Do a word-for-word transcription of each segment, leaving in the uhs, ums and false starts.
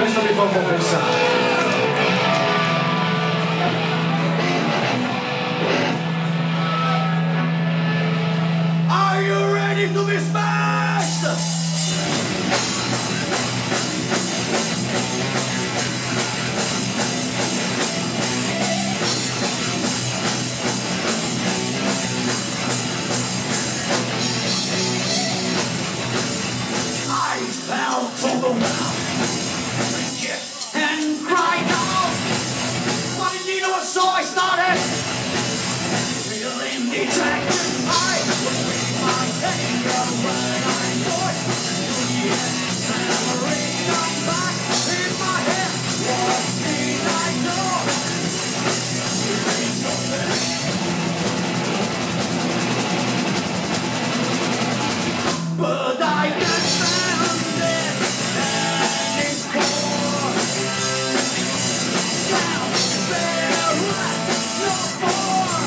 Questo mi fa un po' pensare. Are you ready to be smashed? I fell to the ground and cried out. What did you know? So I started feeling dejected. I was reading my anger when I thought the memory come back in my head. What did I do? Doing something. But I can't stand it anymore. Down there, no more.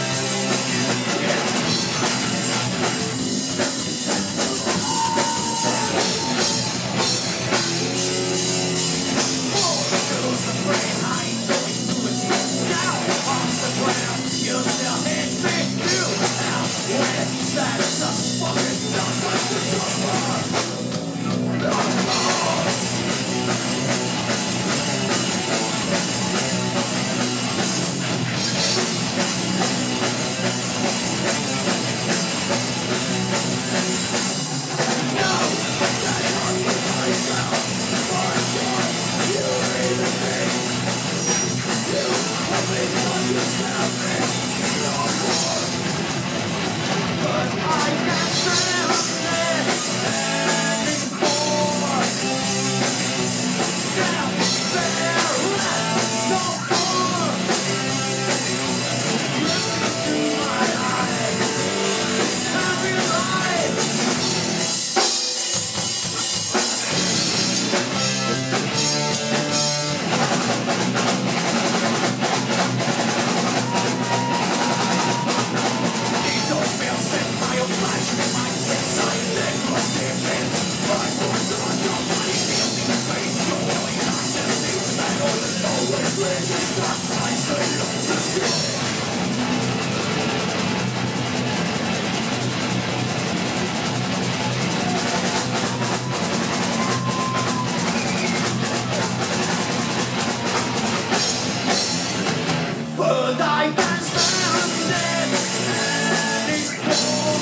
But I can't stand it anymore.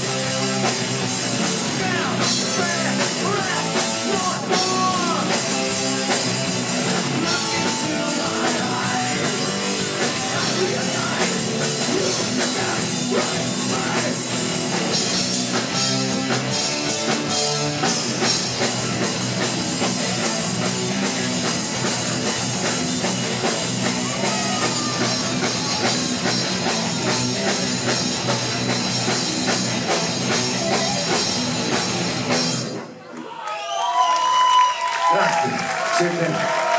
Down there, no more. Look into my eyes, I realize you can't run away. Grazie, siete